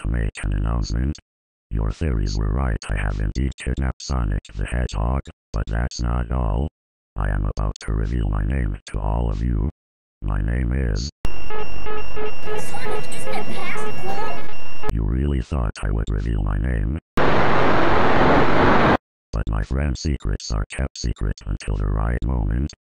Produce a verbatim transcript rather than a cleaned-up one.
to make an announcement. Your theories were right, I have indeed kidnapped Sonic the Hedgehog, but that's not all. I am about to reveal my name to all of you. My name is... Sonic, isn't it past cool? You really thought I would reveal my name? But my friend's secrets are kept secret until the right moment.